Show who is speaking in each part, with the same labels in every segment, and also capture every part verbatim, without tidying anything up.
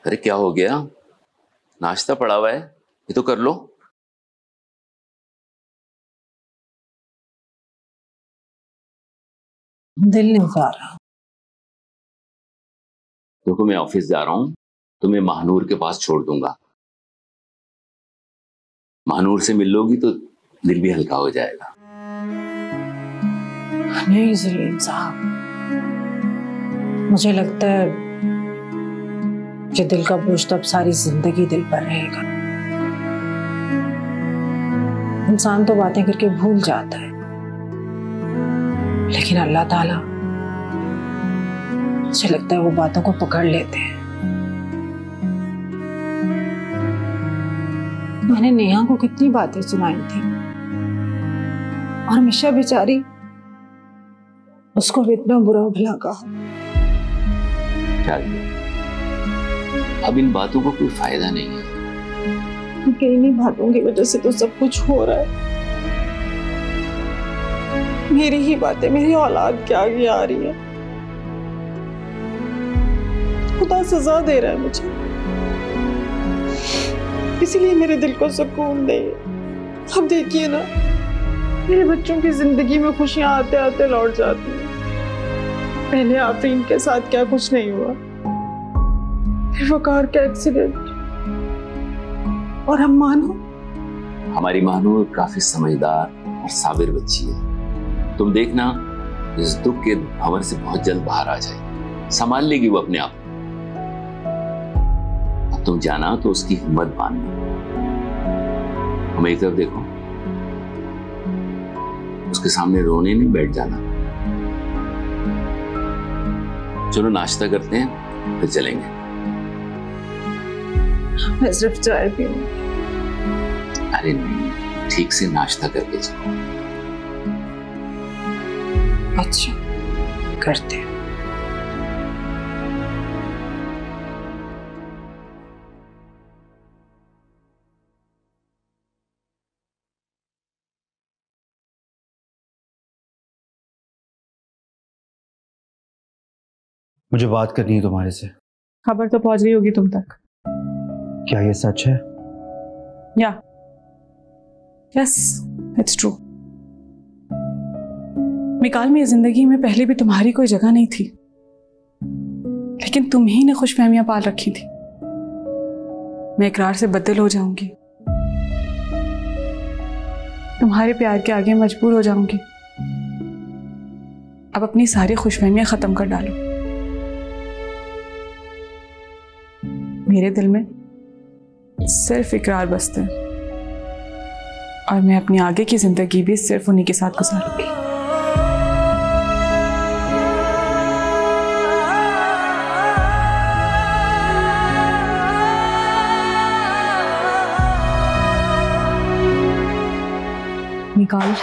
Speaker 1: अरे क्या हो गया? नाश्ता पड़ा हुआ है, ये तो कर लो।
Speaker 2: दिल नहीं जा रहा।
Speaker 1: देखो मैं ऑफिस जा रहा हूं, तुम्हें महानूर के पास छोड़ दूंगा। महानूर से मिल लोगी तो दिल भी हल्का हो जाएगा।
Speaker 2: नहीं सलीम साहब, मुझे लगता है कि दिल का बोझ तो अब सारी जिंदगी दिल पर रहेगा। इंसान तो बातें करके भूल जाता है, लेकिन अल्लाह ताला मुझे लगता है वो बातों को पकड़ लेते हैं। मैंने नेहा को कितनी बातें सुनाई थी और हमेशा बेचारी उसको भी इतना बुरा भला कहा।
Speaker 1: अब इन बातों का कोई फायदा नहीं है।
Speaker 2: इन्हीं बातों की वजह से तो सब कुछ हो रहा है। मेरी ही बातें मेरी औलाद के आगे आ रही है। खुदा सजा दे रहा है मुझे, इसीलिए मेरे दिल को सुकून नहीं है। अब देखिए ना, मेरे बच्चों की जिंदगी में खुशियां आते आते लौट जाती हैं। पहले आफरीन के साथ क्या कुछ नहीं हुआ, फिर वो कार का एक्सीडेंट, और हम मानो
Speaker 1: हमारी महानूर काफी समझदार और साबिर बच्ची है। तुम देखना इस दुख के भंवर से बहुत जल्द बाहर आ जाएगी, संभाल लेगी वो अपने आप। अब तुम जाना तो उसकी हिम्मत बांधना। मेरी तरफ देखो, उसके सामने रोने नहीं बैठ जाना। चलो नाश्ता करते हैं फिर चलेंगे।
Speaker 2: मैं सिर्फ चाय पीऊंगी।
Speaker 1: अरे नहीं, ठीक से नाश्ता करके चलो।
Speaker 2: अच्छा करते हैं।
Speaker 3: मुझे बात करनी है तुम्हारे से।
Speaker 4: खबर तो पहुंच गई होगी तुम तक।
Speaker 3: क्या ये सच है?
Speaker 4: या यस, इट्स ट्रू। मिकाल, मेरी जिंदगी में पहले भी तुम्हारी कोई जगह नहीं थी, लेकिन तुम ही ने खुशफहमियां पाल रखी थी। मैं इकरार से बदल हो जाऊंगी, तुम्हारे प्यार के आगे मजबूर हो जाऊंगी। अब अपनी सारी खुशफहमियां खत्म कर डालो। मेरे दिल में सिर्फ इकरार बसते हैं, और मैं अपनी आगे की जिंदगी भी सिर्फ उन्हीं के साथ गुजारूंगी। मिकाल,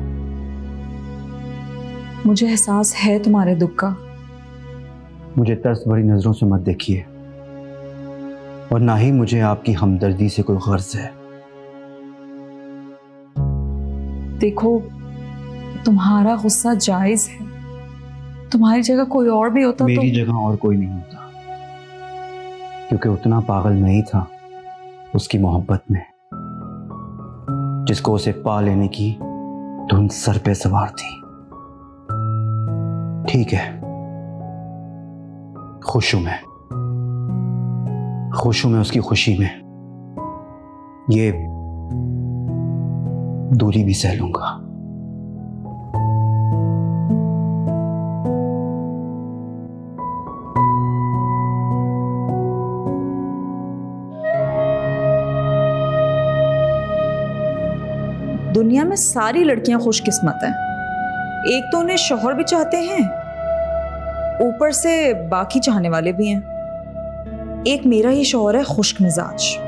Speaker 4: मुझे एहसास है तुम्हारे दुख का।
Speaker 3: मुझे तरस भरी नजरों से मत देखिए, और ना ही मुझे आपकी हमदर्दी से कोई गर्ज है।
Speaker 4: देखो, तुम्हारा गुस्सा जायज है। तुम्हारी जगह कोई और भी होता
Speaker 3: मेरी
Speaker 4: तो...
Speaker 3: जगह और कोई नहीं होता, क्योंकि उतना पागल मैं ही था उसकी मोहब्बत में, जिसको उसे पा लेने की धुन सर पे सवार थी। ठीक है, खुश हूं मैं, खुश हूं मैं उसकी खुशी में। ये दूरी भी सह लूंगा।
Speaker 5: दुनिया में सारी लड़कियां खुशकिस्मत हैं। एक तो उन्हें शौहर भी चाहते हैं, ऊपर से बाकी चाहने वाले भी हैं। एक मेरा ही शौहर है खुश्क मिजाज,